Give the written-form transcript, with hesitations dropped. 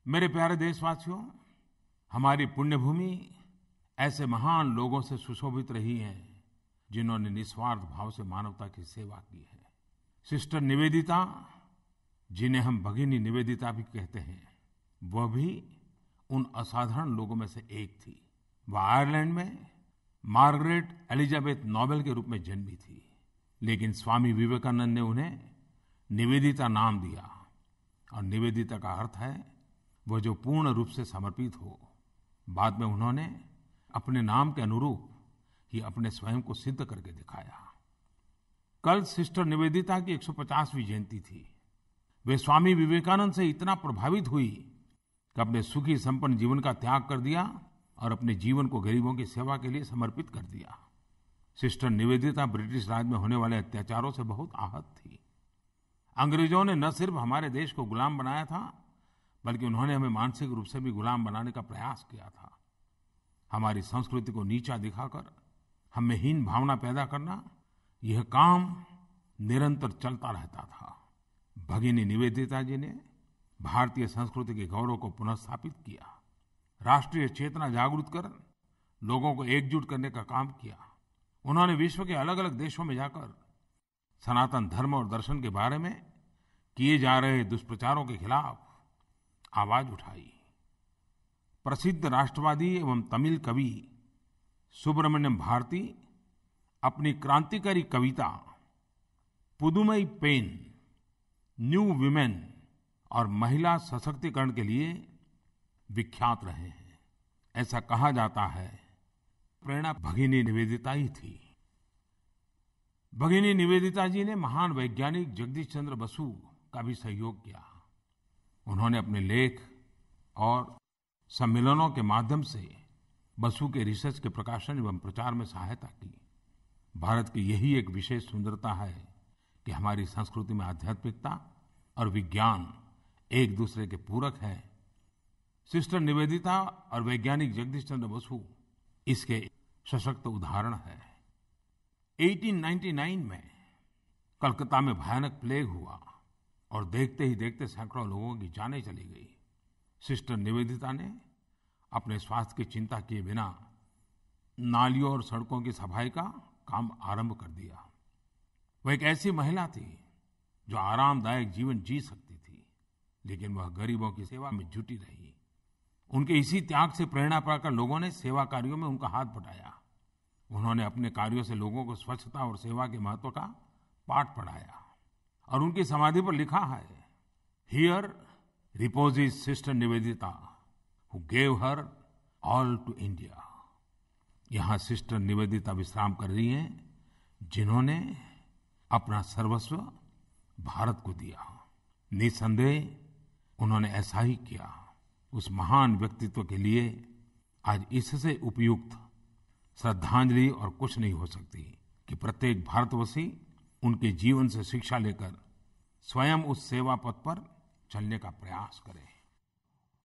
मेरे प्यारे देशवासियों, हमारी पुण्यभूमि ऐसे महान लोगों से सुशोभित रही है जिन्होंने निस्वार्थ भाव से मानवता की सेवा की है। सिस्टर निवेदिता, जिन्हें हम भगिनी निवेदिता भी कहते हैं, वह भी उन असाधारण लोगों में से एक थी। वह आयरलैंड में मार्गरेट एलिजाबेथ नोबेल के रूप में जन्मी थी, लेकिन स्वामी विवेकानंद ने उन्हें निवेदिता नाम दिया। और निवेदिता का अर्थ है वह जो पूर्ण रूप से समर्पित हो। बाद में उन्होंने अपने नाम के अनुरूप ही अपने स्वयं को सिद्ध करके दिखाया। कल सिस्टर निवेदिता की 150वीं जयंती थी। वे स्वामी विवेकानंद से इतना प्रभावित हुई कि अपने सुखी संपन्न जीवन का त्याग कर दिया और अपने जीवन को गरीबों की सेवा के लिए समर्पित कर दिया। सिस्टर निवेदिता ब्रिटिश राज में होने वाले अत्याचारों से बहुत आहत थी। अंग्रेजों ने न सिर्फ हमारे देश को गुलाम बनाया था, बल्कि उन्होंने हमें मानसिक रूप से भी गुलाम बनाने का प्रयास किया था। हमारी संस्कृति को नीचा दिखाकर हमें हीन भावना पैदा करना, यह काम निरंतर चलता रहता था। भगिनी निवेदिता जी ने भारतीय संस्कृति के गौरव को पुनः स्थापित किया, राष्ट्रीय चेतना जागृत कर लोगों को एकजुट करने का काम किया। उन्होंने विश्व के अलग अलग देशों में जाकर सनातन धर्म और दर्शन के बारे में किए जा रहे दुष्प्रचारों के खिलाफ आवाज उठाई। प्रसिद्ध राष्ट्रवादी एवं तमिल कवि सुब्रमण्यम भारती अपनी क्रांतिकारी कविता पुदुमई पेन, न्यू विमेन और महिला सशक्तिकरण के लिए विख्यात रहे हैं। ऐसा कहा जाता है प्रेरणा भगिनी निवेदिता ही थी। भगिनी निवेदिता जी ने महान वैज्ञानिक जगदीश चंद्र बसु का भी सहयोग किया। उन्होंने अपने लेख और सम्मेलनों के माध्यम से बसु के रिसर्च के प्रकाशन एवं प्रचार में सहायता की। भारत की यही एक विशेष सुंदरता है कि हमारी संस्कृति में आध्यात्मिकता और विज्ञान एक दूसरे के पूरक हैं। सिस्टर निवेदिता और वैज्ञानिक जगदीश चंद्र बसु इसके सशक्त उदाहरण है। 1899 में कलकत्ता में भयानक प्लेग हुआ और देखते ही देखते सैकड़ों लोगों की जानें चली गई। सिस्टर निवेदिता ने अपने स्वास्थ्य की चिंता किए बिना नालियों और सड़कों की सफाई का काम आरंभ कर दिया। वह एक ऐसी महिला थी जो आरामदायक जीवन जी सकती थी, लेकिन वह गरीबों की सेवा में जुटी रही। उनके इसी त्याग से प्रेरणा पाकर लोगों ने सेवा कार्यों में उनका हाथ बटाया। उन्होंने अपने कार्यों से लोगों को स्वच्छता और सेवा के महत्व का पाठ पढ़ाया और उनकी समाधि पर लिखा है, here reposes sister Nivedita who gave her all to India. यहाँ सिस्टर निवेदिता विश्राम कर रही हैं, जिन्होंने अपना सर्वस्व भारत को दिया। निसंदेह उन्होंने ऐसा ही किया। उस महान व्यक्तित्व के लिए आज इससे उपयुक्त श्रद्धांजलि और कुछ नहीं हो सकती कि प्रत्येक भारतवासी उनके जीवन से शिक्षा लेकर स्वयं उस सेवा पथ पर चलने का प्रयास करे।